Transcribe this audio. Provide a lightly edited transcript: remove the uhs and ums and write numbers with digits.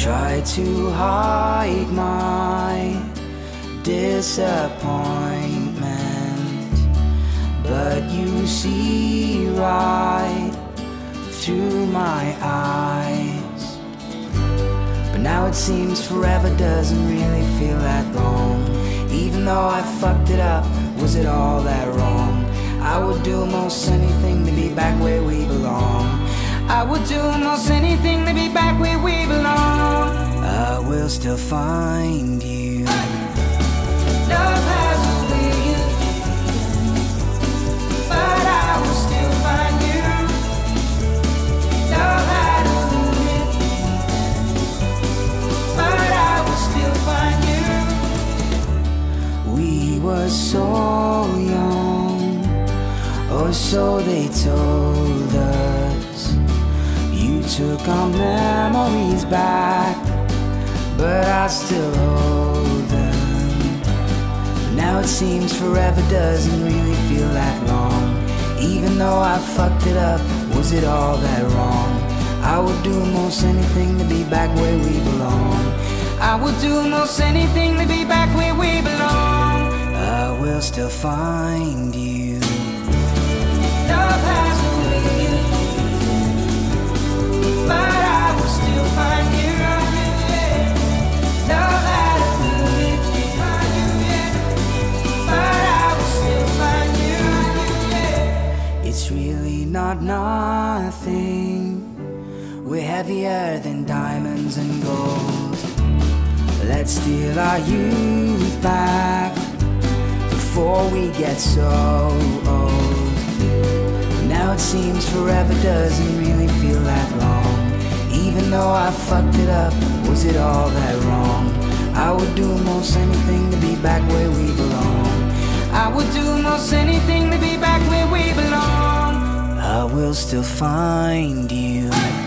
try to hide my disappointment, but you see right through my eyes. But now it seems forever doesn't really feel that long. Even though I fucked it up, was it all that wrong? I would do most anything to be back where we belong. I would do most anything to be back where we belong. I will still find you. Love has a way of leaving, but I will still find you. Love had a limit, but I will still find you. We were so young, or so they told us. You took our memories back, but I still hold them. Now it seems forever doesn't really feel that long. Even though I fucked it up, was it all that wrong? I would do most anything to be back where we belong. I would do most anything to be back where we belong. I will still find you. Love has a way of leaving, but I will still find you. Love had a limit, but I will still find you. It's really not nothing. We're heavier than diamonds and gold. Let's steal our youth back before we get so old. Now it seems forever doesn't really feel that long. Even though I fucked it up, was it all that wrong? I would do most anything to be back where we belong. I would do most anything to be back where we belong. I will still find you.